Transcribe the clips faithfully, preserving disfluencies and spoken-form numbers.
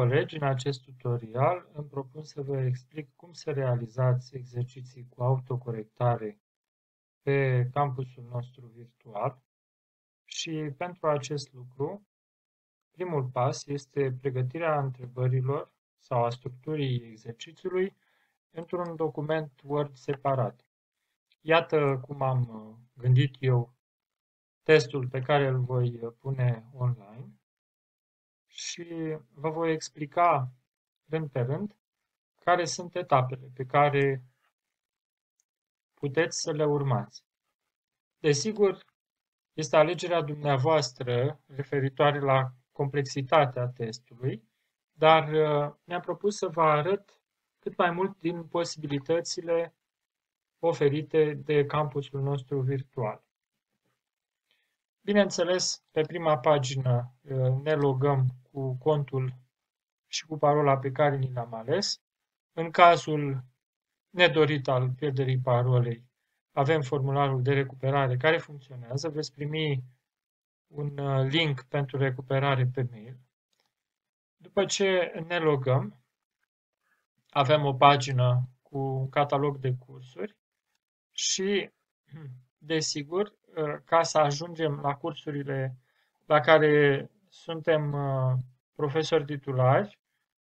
colegi, în acest tutorial îmi propun să vă explic cum să realizați exerciții cu autocorectare pe campusul nostru virtual și pentru acest lucru, primul pas este pregătirea întrebărilor sau a structurii exercițiului într-un document Word separat. Iată cum am gândit eu testul pe care îl voi pune online și vă voi explica rând pe rând care sunt etapele pe care puteți să le urmați. Desigur, este alegerea dumneavoastră referitoare la complexitatea testului, dar mi-am propus să vă arăt cât mai mult din posibilitățile oferite de campusul nostru virtual. Bineînțeles, pe prima pagină ne logăm cu contul și cu parola pe care ni l-am ales. În cazul nedorit al pierderii parolei, avem formularul de recuperare care funcționează. Veți primi un link pentru recuperare pe mail. După ce ne logăm, avem o pagină cu un catalog de cursuri și, desigur, ca să ajungem la cursurile la care suntem profesori titulari,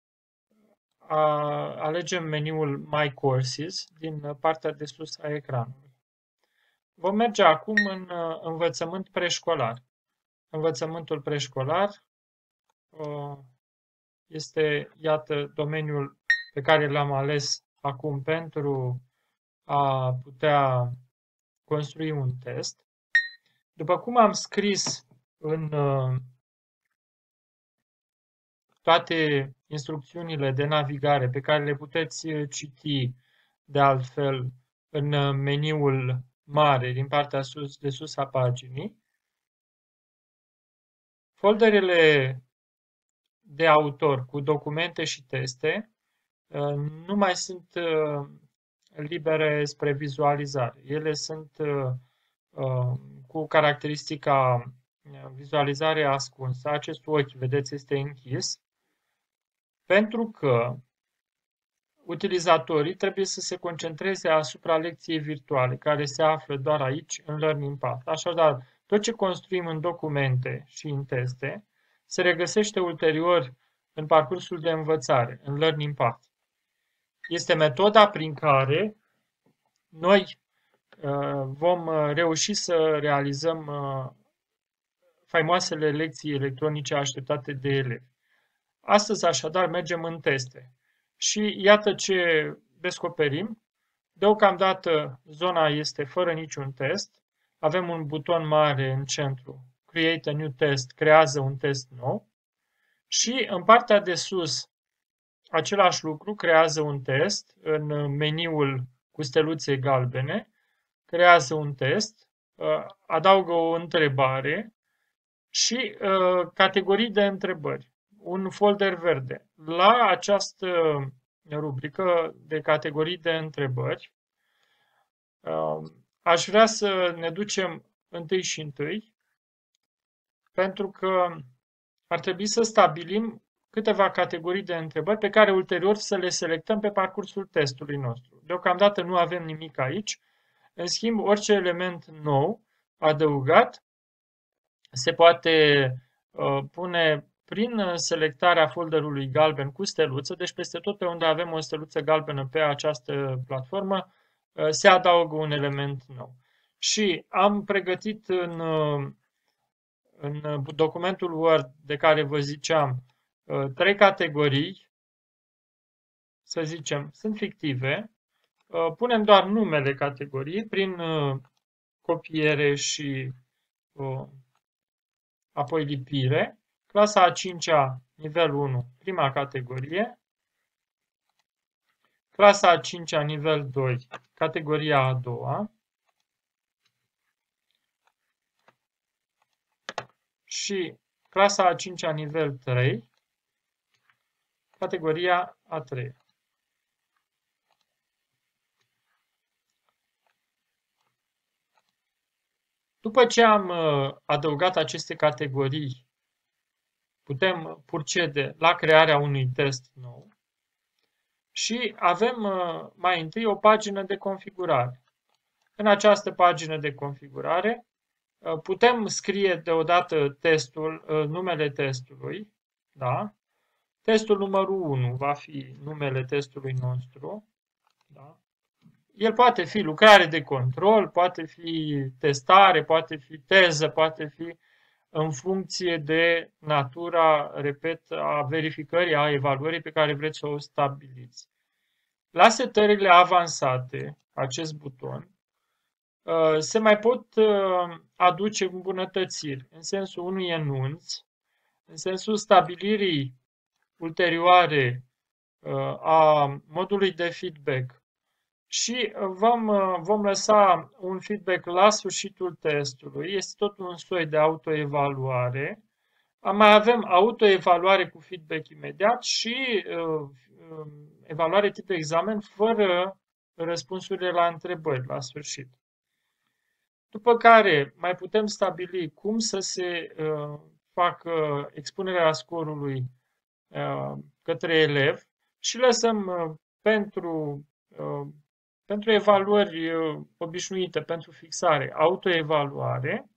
alegem meniul My Courses din partea de sus a ecranului. Vom merge acum în învățământ preșcolar. Învățământul preșcolar este, iată, domeniul pe care l-am ales acum pentru a putea construi un test. După cum am scris în toate instrucțiunile de navigare pe care le puteți citi de altfel în meniul mare din partea sus, de sus a paginii, folderele de autor cu documente și teste nu mai sunt libere spre vizualizare. Ele sunt cu caracteristica vizualizare ascunsă. Acest ochi, vedeți, este închis, pentru că utilizatorii trebuie să se concentreze asupra lecției virtuale, care se află doar aici, în Learning Path. Așadar, tot ce construim în documente și în teste se regăsește ulterior în parcursul de învățare, în Learning Path. Este metoda prin care noi uh, vom reuși să realizăm uh, faimoasele lecții electronice așteptate de elevi. Astăzi, așadar, mergem în teste. Și iată ce descoperim. Deocamdată, zona este fără niciun test. Avem un buton mare în centru, Create a New Test, creează un test nou. Și în partea de sus, același lucru, creează un test în meniul cu steluțe galbene, creează un test, adaugă o întrebare și categorii de întrebări. Un folder verde. La această rubrică de categorii de întrebări, aș vrea să ne ducem întâi și întâi, pentru că ar trebui să stabilim câteva categorii de întrebări pe care ulterior să le selectăm pe parcursul testului nostru. Deocamdată nu avem nimic aici. În schimb, orice element nou adăugat se poate uh, pune prin selectarea folderului galben cu steluță, deci peste tot pe unde avem o steluță galbenă pe această platformă, uh, se adaugă un element nou. Și am pregătit în, uh, în documentul Word de care vă ziceam uh, trei categorii, să zicem, sunt fictive, uh, punem doar numele categoriei prin uh, copiere și uh, apoi lipire. Clasa a cincea, nivel unu, prima categorie. Clasa a cincea, nivel doi, categoria a doua. Și clasa a cincea, nivel trei, categoria a treia. După ce am adăugat aceste categorii putem procede la crearea unui test nou și avem mai întâi o pagină de configurare. În această pagină de configurare putem scrie deodată testul, numele testului, da? Testul numărul unu va fi numele testului nostru, da? El poate fi lucrare de control, poate fi testare, poate fi teză, poate fi în funcție de natura, repet, a verificării, a evaluării pe care vreți să o stabiliți. La setările avansate, acest buton, se mai pot aduce îmbunătățiri în sensul unui enunț, în sensul stabilirii ulterioare a modului de feedback și vom, vom lăsa un feedback la sfârșitul testului. Este tot un soi de autoevaluare. Mai avem autoevaluare cu feedback imediat și uh, evaluare tip examen fără răspunsurile la întrebări la sfârșit. După care mai putem stabili cum să se uh, facă expunerea scorului uh, către elev și lăsăm uh, pentru, uh, pentru evaluări uh, obișnuite, pentru fixare, autoevaluare.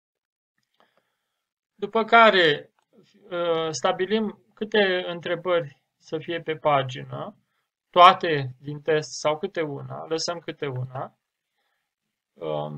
După care uh, stabilim câte întrebări să fie pe pagină, toate din test sau câte una, lăsăm câte una. Uh,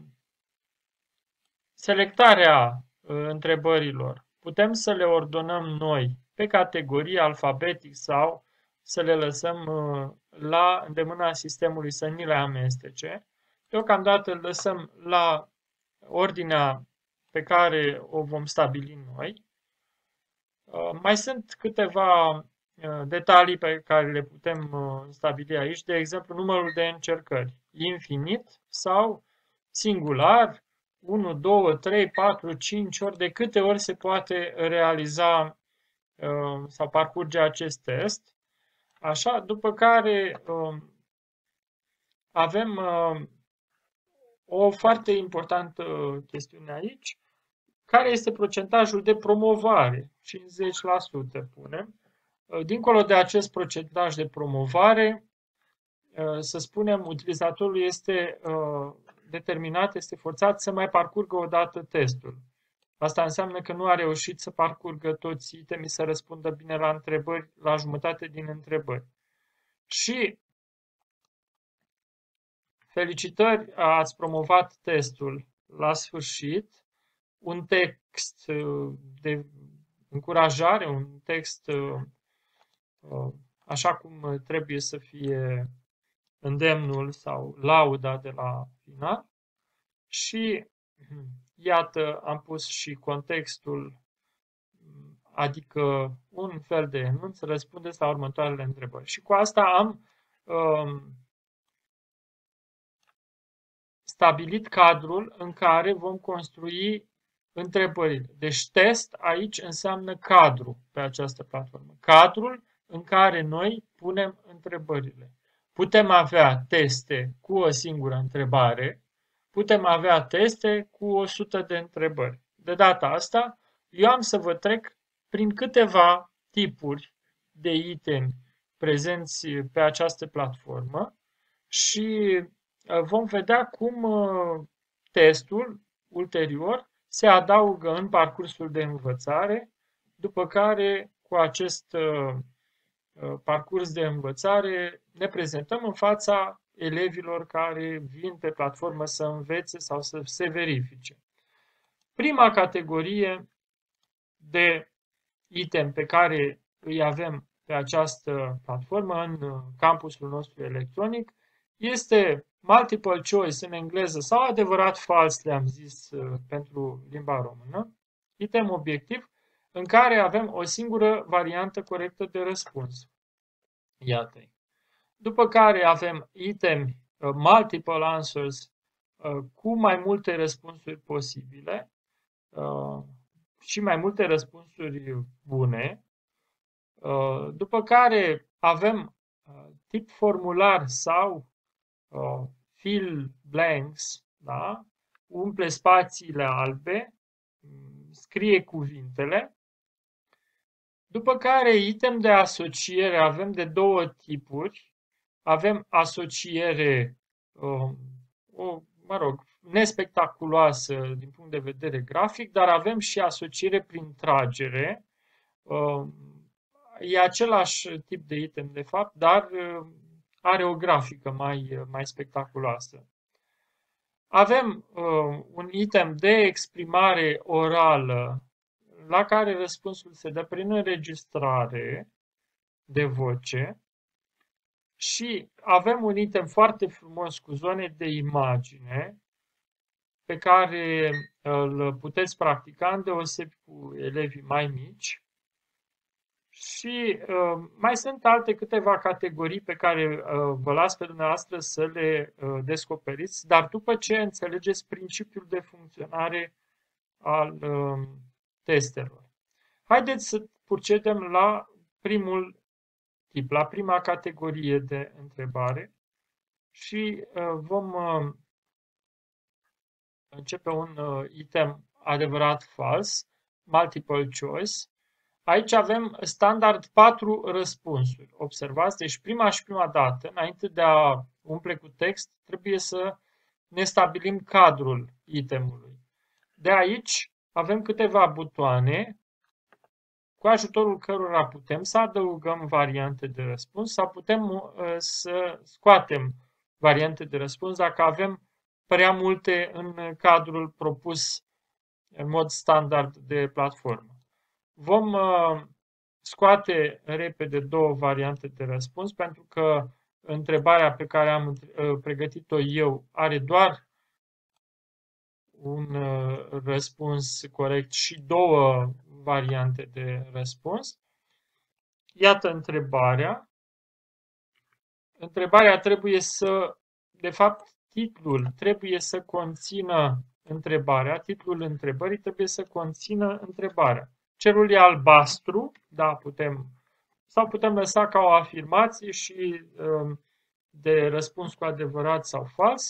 Selectarea întrebărilor. Putem să le ordonăm noi pe categorie alfabetic sau să le lăsăm la îndemâna sistemului să ni le amestece. Deocamdată îl lăsăm la ordinea pe care o vom stabili noi. Mai sunt câteva detalii pe care le putem stabili aici, de exemplu numărul de încercări, infinit sau singular, unu, doi, trei, patru, cinci ori, de câte ori se poate realiza uh, sau parcurge acest test. Așa, după care uh, avem uh, o foarte importantă chestiune aici, care este procentajul de promovare, cincizeci la sută punem. Uh, dincolo de acest procentaj de promovare, uh, să spunem, utilizatorul este uh, determinat, este forțat să mai parcurgă o dată testul. Asta înseamnă că nu a reușit să parcurgă toți itemii, să răspundă bine la întrebări, la jumătate din întrebări. Și felicitări, ați promovat testul la sfârșit, un text de încurajare, un text așa cum trebuie să fie îndemnul sau lauda de la final și iată am pus și contextul, adică un fel de enunț, răspundeți la următoarele întrebări. Și cu asta am um, stabilit cadrul în care vom construi întrebările. Deci test aici înseamnă cadru pe această platformă. Cadrul în care noi punem întrebările. Putem avea teste cu o singură întrebare, putem avea teste cu o sută de întrebări. De data asta, eu am să vă trec prin câteva tipuri de itemi prezenți pe această platformă și vom vedea cum testul ulterior se adaugă în parcursul de învățare, după care cu acest parcurs de învățare ne prezentăm în fața elevilor care vin pe platformă să învețe sau să se verifice. Prima categorie de item pe care îi avem pe această platformă în campusul nostru electronic este multiple choice în engleză sau adevărat fals, le-am zis pentru limba română, item obiectiv în care avem o singură variantă corectă de răspuns. Iată-i. După care avem item uh, multiple answers uh, cu mai multe răspunsuri posibile uh, și mai multe răspunsuri bune. Uh, după care avem uh, tip formular sau uh, fill blanks, da? Umple spațiile albe, scrie cuvintele. După care, item de asociere avem de două tipuri. Avem asociere, o, mă rog, nespectaculoasă din punct de vedere grafic, dar avem și asociere prin tragere. E același tip de item, de fapt, dar are o grafică mai, mai spectaculoasă. Avem uh, un item de exprimare orală la care răspunsul se dă prin înregistrare de voce și avem un item foarte frumos cu zone de imagine pe care îl puteți practica îndeosebi cu elevii mai mici. Și uh, mai sunt alte câteva categorii pe care uh, vă las pe dumneavoastră să le uh, descoperiți, dar după ce înțelegeți principiul de funcționare al uh, testelor. Haideți să procedem la primul tip, la prima categorie de întrebare și uh, vom uh, începe un uh, item adevărat-fals, multiple choice. Aici avem standard patru răspunsuri. Observați, deci prima și prima dată, înainte de a umple cu text, trebuie să ne stabilim cadrul itemului. De aici avem câteva butoane cu ajutorul cărora putem să adăugăm variante de răspuns sau putem uh, să scoatem variante de răspuns dacă avem prea multe în cadrul propus în mod standard de platformă. Vom uh, scoate repede două variante de răspuns pentru că întrebarea pe care am uh, pregătit-o eu are doar un uh, răspuns corect și două variante de răspuns. Iată întrebarea. Întrebarea trebuie să, de fapt, titlul trebuie să conțină întrebarea, titlul întrebării trebuie să conțină întrebarea. Cerul e albastru, da, putem, sau putem lăsa ca o afirmație și de răspuns cu adevărat sau fals.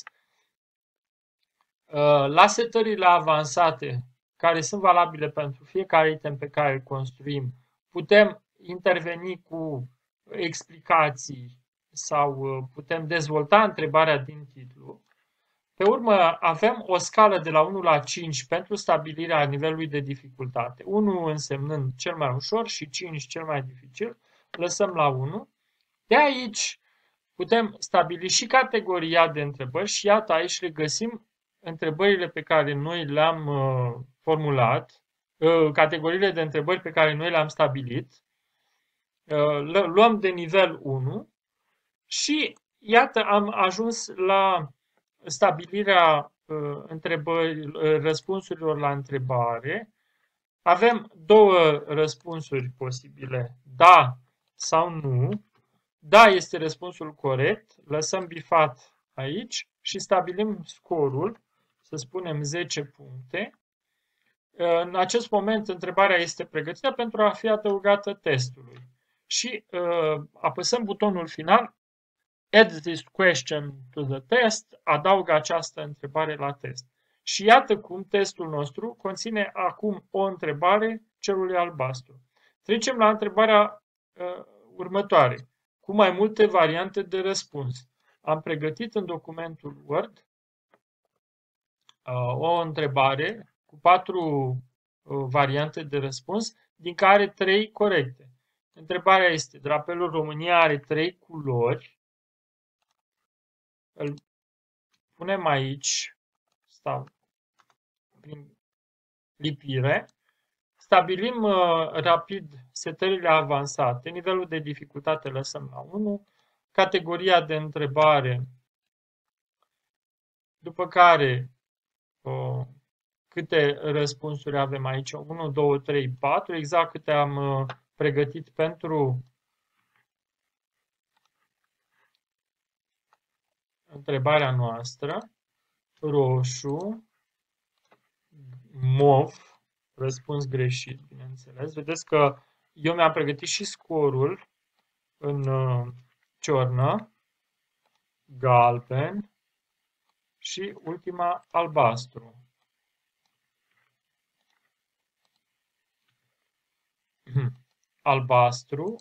La setările avansate, care sunt valabile pentru fiecare item pe care îl construim, putem interveni cu explicații sau putem dezvolta întrebarea din titlu. Pe urmă, avem o scală de la unu la cinci pentru stabilirea nivelului de dificultate. unu însemnând cel mai ușor și cinci cel mai dificil. Lăsăm la unu. De aici putem stabili și categoria de întrebări și iată aici regăsim întrebările pe care noi le-am uh, formulat, uh, categoriile de întrebări pe care noi le-am stabilit. Uh, luăm de nivel unu și iată am ajuns la stabilirea uh, întrebări, uh, răspunsurilor la întrebare. Avem două răspunsuri posibile, da sau nu. Da este răspunsul corect, lăsăm bifat aici și stabilim scorul, să spunem zece puncte. În acest moment întrebarea este pregătită pentru a fi adăugată testului. Și uh, apăsăm butonul final, Add this question to the test, adaugă această întrebare la test. Și iată cum testul nostru conține acum o întrebare, cerul e albastru. Trecem la întrebarea uh, următoare, cu mai multe variante de răspuns. Am pregătit în documentul Word uh, o întrebare cu patru uh, variante de răspuns, din care trei corecte. Întrebarea este, drapelul României are trei culori. Îl punem aici, stau, prin lipire. Stabilim uh, rapid setările avansate. Nivelul de dificultate lăsăm la unu. Categoria de întrebare. După care uh, câte răspunsuri avem aici? unu, doi, trei, patru. Exact câte am uh, pregătit pentru întrebarea noastră. Roșu. Mov. Răspuns greșit, bineînțeles. Vedeți că eu mi-am pregătit și scorul în uh, ciornă, galben și ultima albastru. albastru.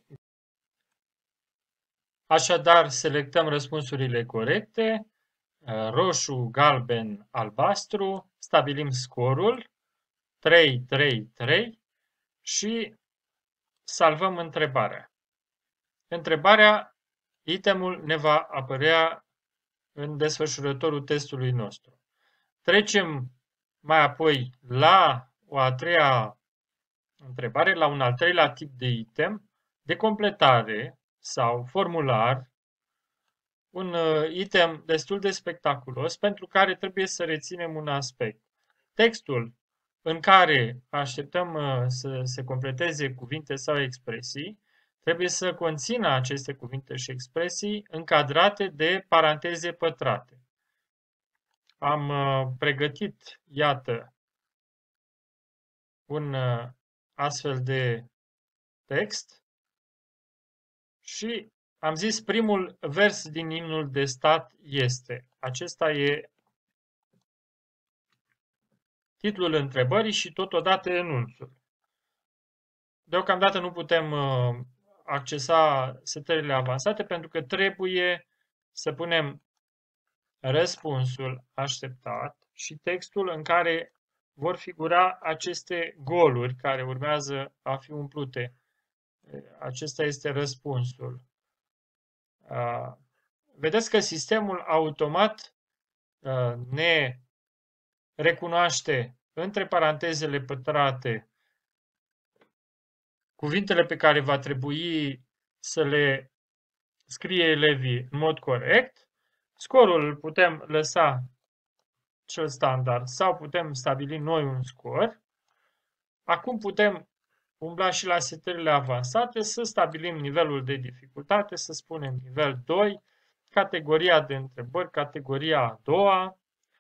Așadar, selectăm răspunsurile corecte, roșu, galben, albastru, stabilim scorul, trei, trei, trei și salvăm întrebarea. Întrebarea, itemul ne va apărea în desfășurătorul testului nostru. Trecem mai apoi la o a treia întrebare, la un al treilea tip de item, de completare sau formular, un item destul de spectaculos pentru care trebuie să reținem un aspect. Textul în care așteptăm să se completeze cuvinte sau expresii trebuie să conțină aceste cuvinte și expresii încadrate de paranteze pătrate. Am pregătit, iată, un astfel de text și am zis primul vers din imnul de stat este. Acesta e titlul întrebării și totodată enunțul. Deocamdată nu putem accesa setările avansate pentru că trebuie să punem răspunsul așteptat și textul în care vor figura aceste goluri care urmează a fi umplute. Acesta este răspunsul. Vedeți că sistemul automat ne recunoaște între parantezele pătrate cuvintele pe care va trebui să le scrie elevii în mod corect. Scorul îl putem lăsa cel standard sau putem stabili noi un scor. Acum putem umbla și la setările avansate, să stabilim nivelul de dificultate, să spunem nivel doi, categoria de întrebări, categoria a doua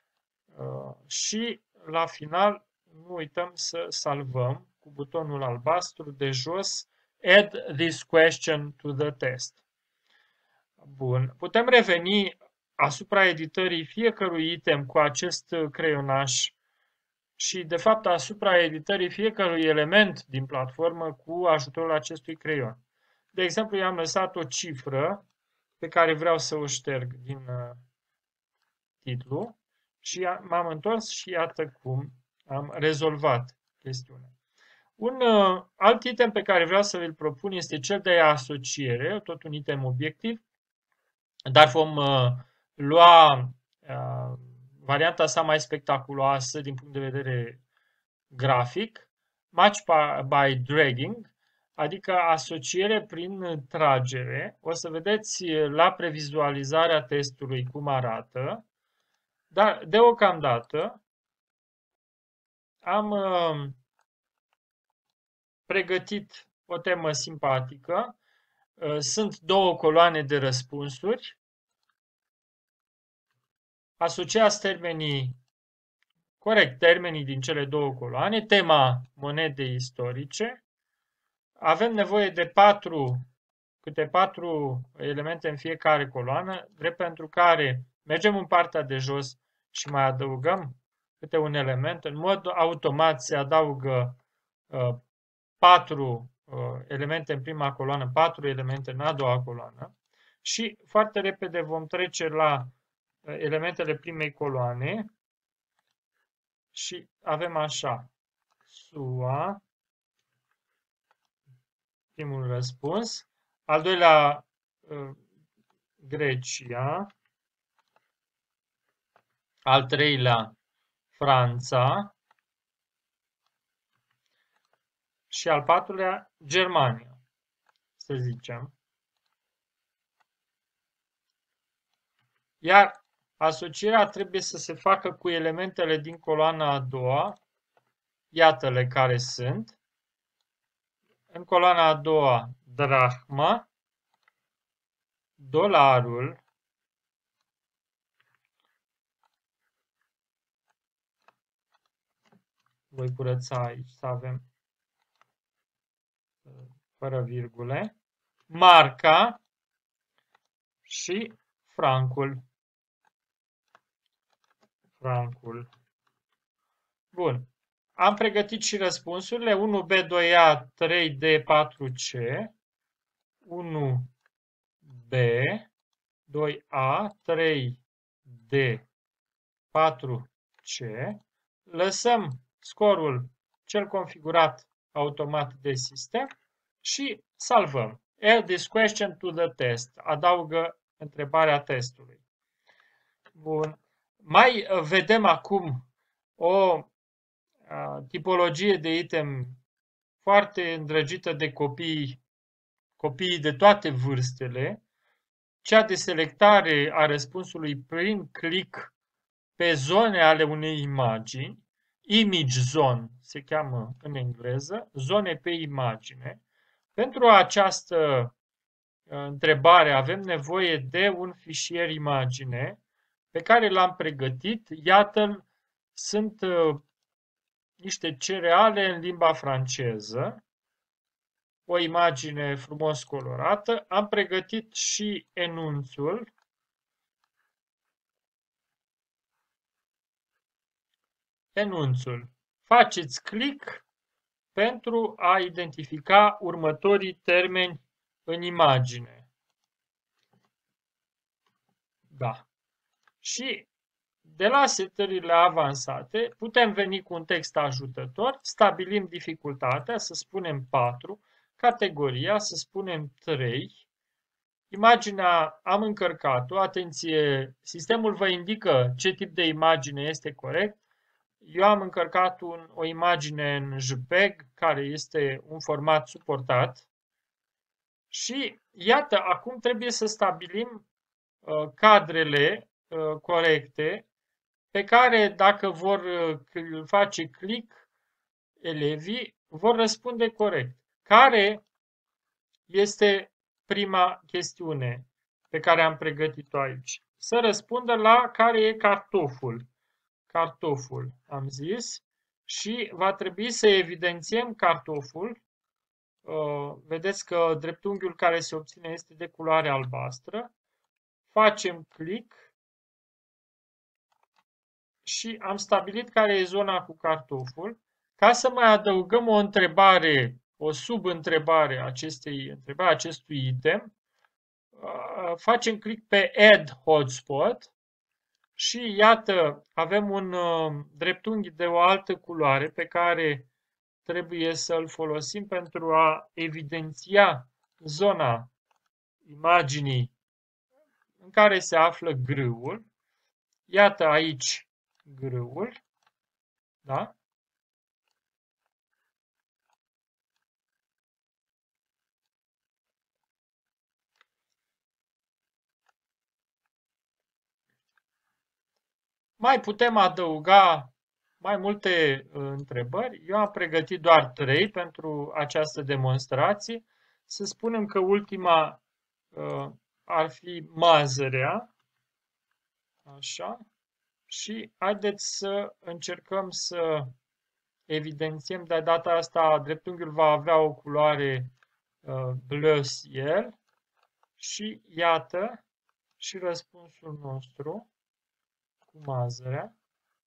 și la final nu uităm să salvăm cu butonul albastru de jos Add this question to the test. Bun. Putem reveni asupra editării fiecărui item cu acest creionaș și, de fapt, asupra editării fiecărui element din platformă cu ajutorul acestui creion. De exemplu, i-am lăsat o cifră pe care vreau să o șterg din uh, titlu și m-am întors și iată cum am rezolvat chestiunea. Un uh, alt item pe care vreau să vi-l propun este cel de asociere, tot un item obiectiv, dar vom uh, lua uh, varianta sa mai spectaculoasă din punct de vedere grafic, match by dragging, adică asociere prin tragere. O să vedeți la previzualizarea testului cum arată, dar deocamdată am uh, pregătit o temă simpatică. Uh, sunt două coloane de răspunsuri. Asociați termenii, corect, termenii din cele două coloane, tema monedei istorice. Avem nevoie de patru, câte patru elemente în fiecare coloană, drept pentru care mergem în partea de jos și mai adăugăm câte un element. În mod automat se adaugă uh, patru uh, elemente în prima coloană, patru elemente în a doua coloană și foarte repede vom trece la elementele primei coloane și avem așa, S U A, primul răspuns, al doilea Grecia, al treilea Franța și al patrulea Germania, să zicem. Iar asocierea trebuie să se facă cu elementele din coloana a doua, iată-le care sunt. În coloana a doua, drachma, dolarul, voi curăța aici să avem fără virgule, marca și francul. Francul. Bun. Am pregătit și răspunsurile. unu B, doi A, trei D, patru C. unu B, doi A, trei D, patru C. Lăsăm scorul cel configurat automat de sistem și salvăm. Add this question to the test. Adaugă întrebarea testului. Bun. Mai vedem acum o a, tipologie de item foarte îndrăgită de copii, copiii de toate vârstele, cea de selectare a răspunsului prin click pe zone ale unei imagini, image zone se cheamă în engleză, zone pe imagine. Pentru această întrebare avem nevoie de un fișier imagine pe care l-am pregătit. Iată-l, sunt uh, niște cereale în limba franceză, o imagine frumos colorată. Am pregătit și enunțul. Enunțul. Faceți click pentru a identifica următorii termeni în imagine. Da. Și de la setările avansate putem veni cu un text ajutător, stabilim dificultatea, să spunem patru, categoria, să spunem trei. Imaginea am încărcat-o, atenție, sistemul vă indică ce tip de imagine este corect. Eu am încărcat un, o imagine în JPEG, care este un format suportat. Și iată, acum trebuie să stabilim uh, cadrele uh, corecte pe care, dacă vor uh, face click, elevii vor răspunde corect. Care este prima chestiune pe care am pregătit-o aici? Să răspundă la care e cartoful. Cartoful, am zis, și va trebui să evidențiem cartoful. Vedeți că dreptunghiul care se obține este de culoare albastră. Facem click și am stabilit care e zona cu cartoful. Ca să mai adăugăm o întrebare, o subîntrebare acestei întrebări, acestui item, facem click pe Add Hotspot. Și iată, avem un uh, dreptunghi de o altă culoare pe care trebuie să-l folosim pentru a evidenția zona imaginii în care se află grâul. Iată aici grâul, da? Mai putem adăuga mai multe uh, întrebări. Eu am pregătit doar trei pentru această demonstrație. Să spunem că ultima uh, ar fi mazărea. Așa. Și haideți să încercăm să evidențiem. De data asta dreptunghiul va avea o culoare uh, bleu ciel. Și iată și răspunsul nostru cu mazărea.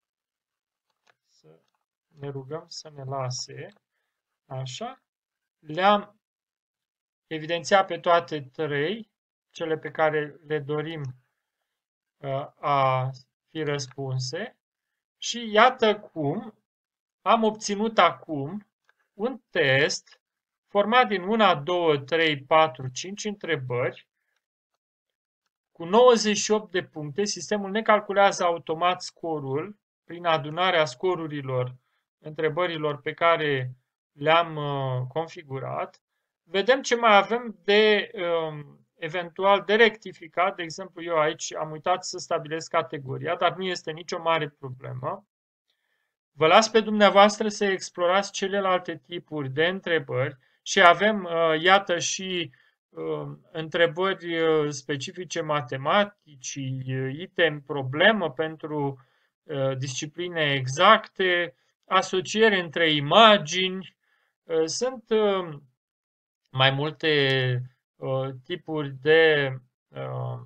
Să ne rugăm să ne lase. Așa. Le-am evidențiat pe toate trei, cele pe care le dorim uh, a fi răspunse. Și iată cum am obținut acum un test format din unu, doi, trei, patru, cinci întrebări. Cu nouăzeci și opt de puncte, sistemul ne calculează automat scorul prin adunarea scorurilor întrebărilor pe care le-am uh, configurat. Vedem ce mai avem de uh, eventual de rectificat. De exemplu, eu aici am uitat să stabilesc categoria, dar nu este nicio mare problemă. Vă las pe dumneavoastră să explorați celelalte tipuri de întrebări și avem, uh, iată, și uh, întrebări specifice matematicii, item problemă pentru uh, discipline exacte, asociere între imagini. Uh, sunt uh, mai multe uh, tipuri de uh,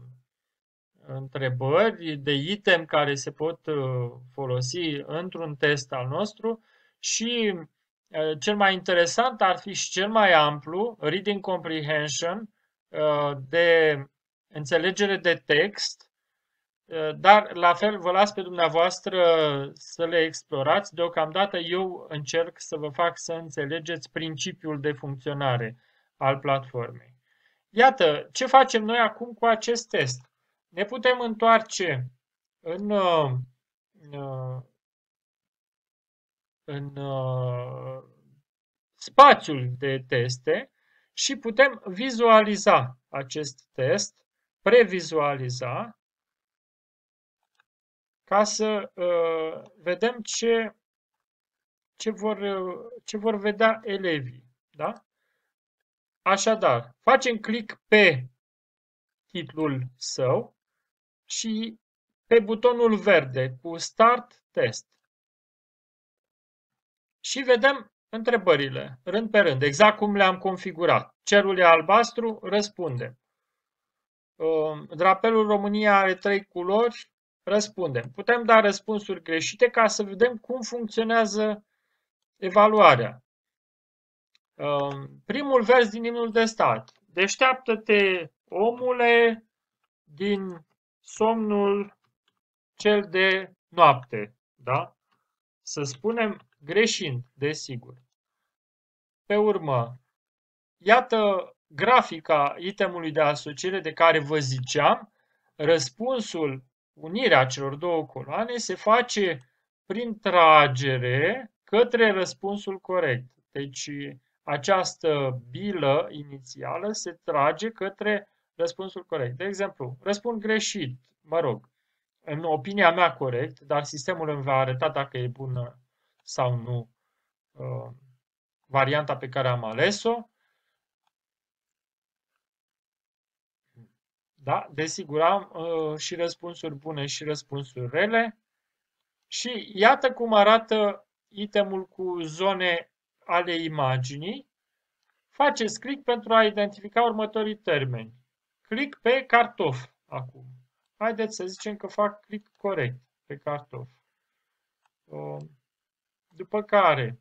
întrebări, de item care se pot uh, folosi într-un test al nostru și uh, cel mai interesant ar fi și cel mai amplu, Reading Comprehension, uh, de înțelegere de text, uh, dar la fel vă las pe dumneavoastră să le explorați. Deocamdată eu încerc să vă fac să înțelegeți principiul de funcționare al platformei. Iată, ce facem noi acum cu acest test? Ne putem întoarce în, în, în spațiul de teste și putem vizualiza acest test, previzualiza, ca să uh, vedem ce, ce, vor, ce vor vedea elevii. Da? Așadar, facem click pe titlul său și pe butonul verde cu Start Test. Și vedem întrebările, rând pe rând, exact cum le-am configurat. Cerul e albastru, răspundem. Drapelul României are trei culori, răspundem. Putem da răspunsuri greșite ca să vedem cum funcționează evaluarea. Primul vers din imnul de stat. Deșteaptă-te, omule, din somnul cel de noapte. Da? Să spunem greșind, desigur. Pe urmă, iată grafica itemului de asociere de care vă ziceam. Răspunsul, unirea celor două coloane, se face prin tragere către răspunsul corect. Deci, această bilă inițială se trage către răspunsul corect. De exemplu, răspund greșit, mă rog, în opinia mea corect, dar sistemul îmi va arăta dacă e bună sau nu uh, varianta pe care am ales-o. Da? Desigur, am uh, și răspunsuri bune și răspunsuri rele. Și iată cum arată itemul cu zone ale imaginii. Faceți click pentru a identifica următorii termeni. Click pe cartof acum. Haideți să zicem că fac click corect pe cartof. După care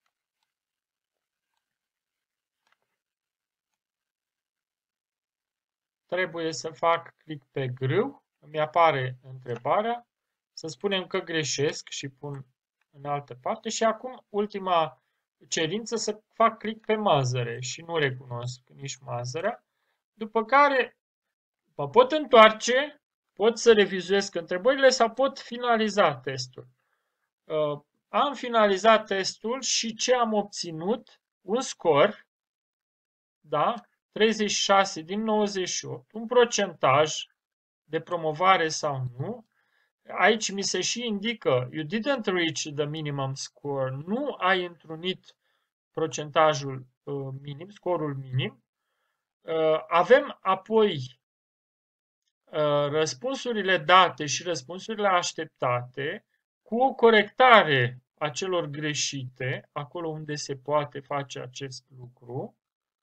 trebuie să fac click pe grâu. Îmi apare întrebarea. Să spunem că greșesc și pun în altă parte. Și acum ultima cerință, să fac click pe mazăre și nu recunosc nici mazărea. După care mă pot întoarce, pot să revizuiesc întrebările sau pot finaliza testul. Uh, am finalizat testul și ce am obținut? Un scor, da? treizeci și șase din nouăzeci și opt, un procentaj de promovare sau nu. Aici mi se și indică, you didn't reach the minimum score, nu ai întrunit procentajul uh, minim, scorul minim. Uh, avem apoi uh, răspunsurile date și răspunsurile așteptate cu o corectare a celor greșite, acolo unde se poate face acest lucru.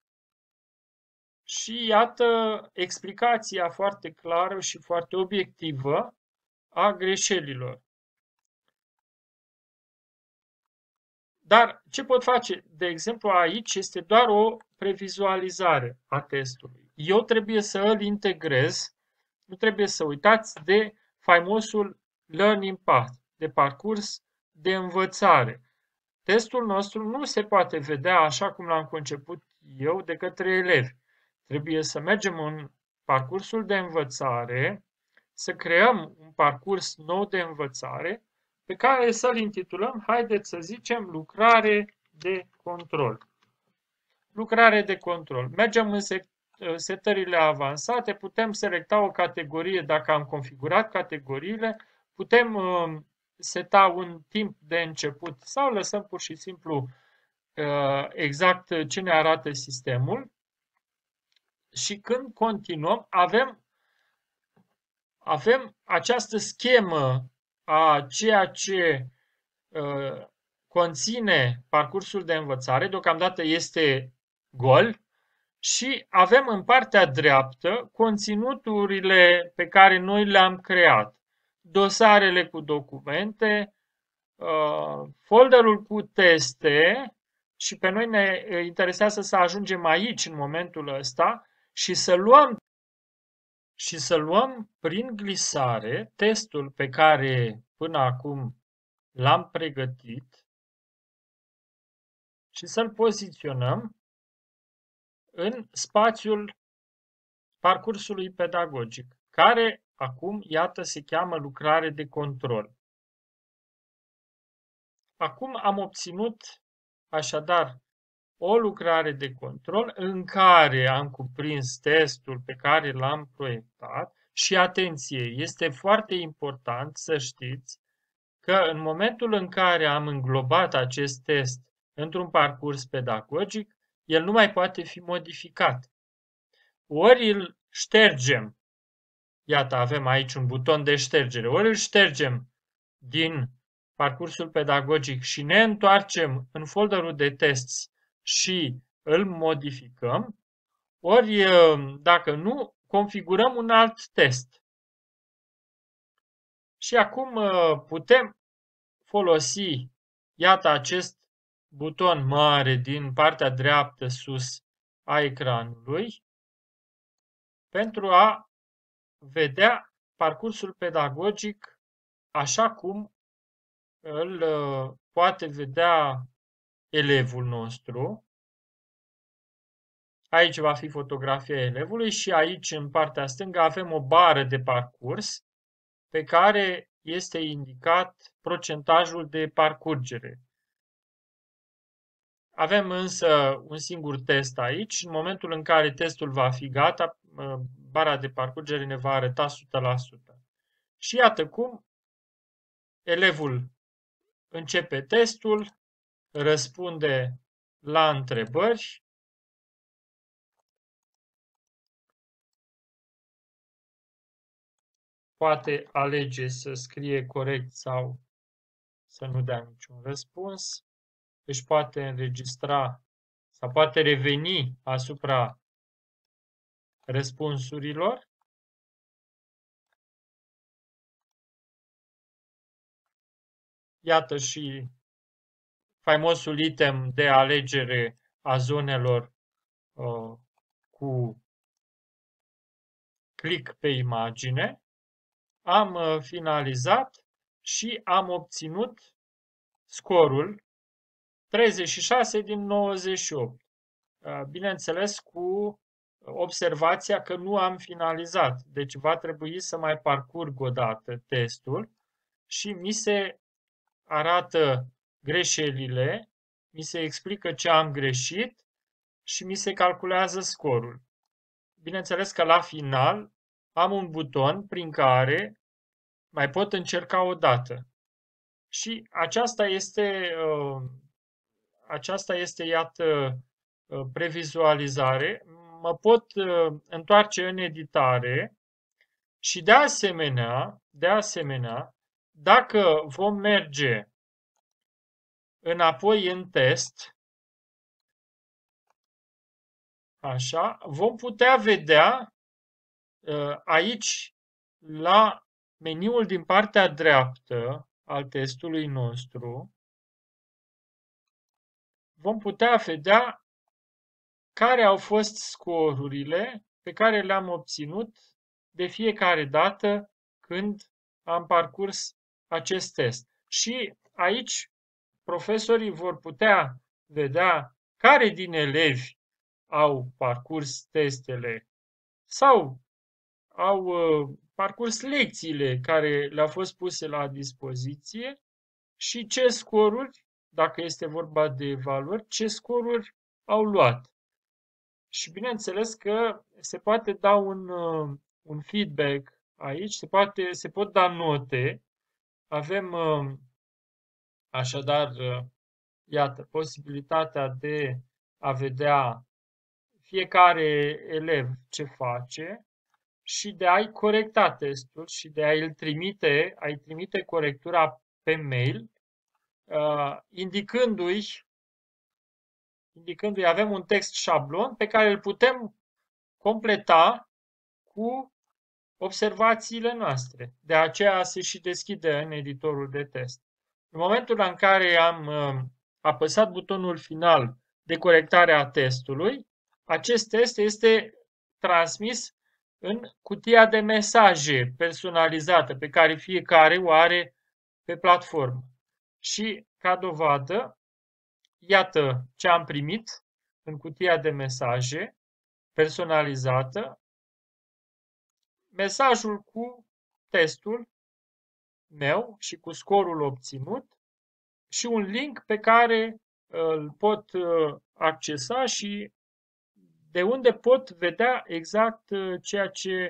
Și iată explicația foarte clară și foarte obiectivă a greșelilor. Dar ce pot face? De exemplu, aici este doar o previzualizare a testului. Eu trebuie să îl integrez, nu trebuie să uitați de faimosul learning path, de parcurs de învățare. Testul nostru nu se poate vedea așa cum l-am conceput eu de către elevi. Trebuie să mergem în parcursul de învățare, să creăm un parcurs nou de învățare, pe care să-l intitulăm, haideți să zicem, lucrare de control. Lucrare de control. Mergem în setările avansate, putem selecta o categorie dacă am configurat categoriile, putem uh, seta un timp de început sau lăsăm pur și simplu uh, exact ce ne arată sistemul. Și când continuăm, avem, avem această schemă a ceea ce uh, conține parcursul de învățare, deocamdată este gol, și avem în partea dreaptă conținuturile pe care noi le-am creat. Dosarele cu documente, uh, folderul cu teste și pe noi ne interesează să ajungem aici în momentul ăsta și să luăm și să luăm prin glisare testul pe care până acum l-am pregătit și să-l poziționăm în spațiul parcursului pedagogic, care acum, iată, se cheamă lucrare de control. Acum am obținut, așadar, o lucrare de control în care am cuprins testul pe care l-am proiectat și, atenție, este foarte important să știți că în momentul în care am înglobat acest test într-un parcurs pedagogic, el nu mai poate fi modificat. Ori îl ștergem, iată, avem aici un buton de ștergere, ori îl ștergem din parcursul pedagogic și ne întoarcem în folderul de tests și îl modificăm, ori, dacă nu, configurăm un alt test. Și acum putem folosi, iată, acest buton mare din partea dreaptă sus a ecranului pentru a vedea parcursul pedagogic așa cum îl poate vedea elevul nostru. Aici va fi fotografia elevului și aici, în partea stângă, avem o bară de parcurs pe care este indicat procentajul de parcurgere. Avem însă un singur test aici. În momentul în care testul va fi gata, bara de parcurgere ne va arăta o sută la sută. Și iată cum elevul începe testul, răspunde la întrebări, poate alege să scrie corect sau să nu dea niciun răspuns, își poate înregistra sau poate reveni asupra răspunsurilor. Iată și faimosul item de alegere a zonelor uh, cu click pe imagine. Am uh, finalizat și am obținut scorul treizeci și șase din nouăzeci și opt. Uh, bineînțeles, cu observația că nu am finalizat. Deci va trebui să mai parcurg o dată testul și mi se arată greșelile, mi se explică ce am greșit și mi se calculează scorul. Bineînțeles că la final am un buton prin care mai pot încerca o dată. Și aceasta este, aceasta este, iată, previzualizare. Mă pot întoarce în editare și de asemenea, de asemenea, dacă vom merge înapoi în test, așa, vom putea vedea aici, la meniul din partea dreaptă al testului nostru, vom putea vedea care au fost scorurile pe care le-am obținut de fiecare dată când am parcurs acest test. Și aici profesorii vor putea vedea care din elevi au parcurs testele sau au uh, parcurs lecțiile care le-au fost puse la dispoziție și ce scoruri, dacă este vorba de evaluări, ce scoruri au luat. Și bineînțeles că se poate da un, uh, un feedback aici, se, poate, se pot da note. Avem uh, așadar, uh, iată, posibilitatea de a vedea fiecare elev ce face și de a-i corecta testul și de a-i trimite, a-i trimite corectura pe mail, uh, indicându-i, indicându-i, avem un text șablon pe care îl putem completa cu observațiile noastre. De aceea se și deschide în editorul de test. În momentul în care am apăsat butonul final de corectare a testului, acest test este transmis în cutia de mesaje personalizată pe care fiecare o are pe platformă. Și, ca dovadă, iată ce am primit în cutia de mesaje personalizată, mesajul cu testul meu și cu scorul obținut și un link pe care îl pot accesa și de unde pot vedea exact ceea ce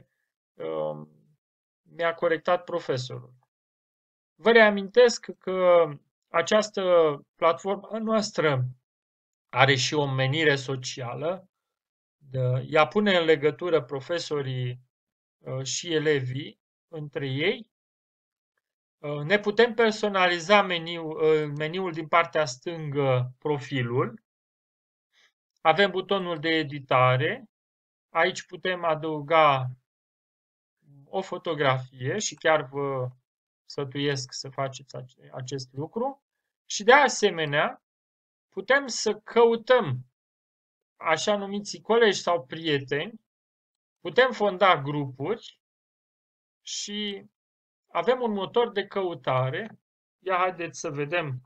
mi-a corectat profesorul. Vă reamintesc că această platformă noastră are și o menire socială. Ea pune în legătură profesorii și elevii între ei. Ne putem personaliza meniul, meniul din partea stângă, profilul. Avem butonul de editare. Aici putem adăuga o fotografie și chiar vă sfătuiesc să faceți acest lucru. Și de asemenea, putem să căutăm așa numiți colegi sau prieteni, putem fonda grupuri și avem un motor de căutare. Ia haideți să vedem.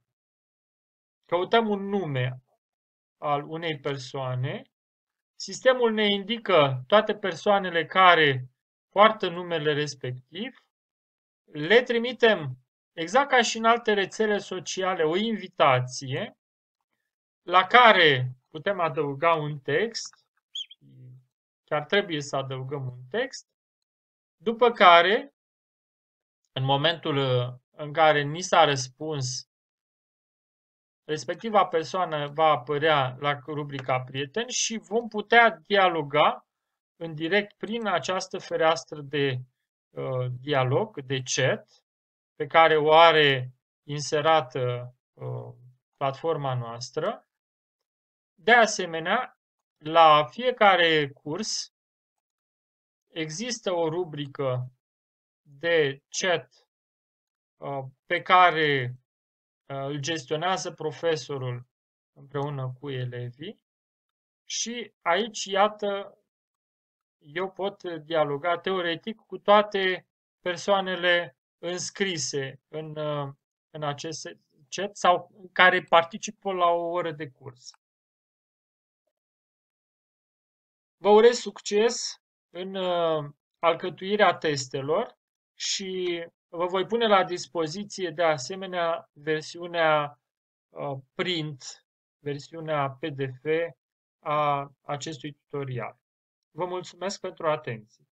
Căutăm un nume al unei persoane. Sistemul ne indică toate persoanele care poartă numele respectiv. Le trimitem, exact ca și în alte rețele sociale, o invitație la care putem adăuga un text. Chiar trebuie să adăugăm un text. După care, în momentul în care ni s-a răspuns, respectiva persoană va apărea la rubrica prieteni și vom putea dialoga în direct prin această fereastră de uh, dialog, de chat, pe care o are inserată uh, platforma noastră. De asemenea, la fiecare curs există o rubrică de chat uh, pe care uh, îl gestionează profesorul împreună cu elevii și aici, iată, eu pot dialoga teoretic cu toate persoanele înscrise în, uh, în acest chat sau care participă la o oră de curs. Vă urez succes în uh, alcătuirea testelor și vă voi pune la dispoziție de asemenea versiunea uh, print, versiunea P D F a acestui tutorial. Vă mulțumesc pentru atenție.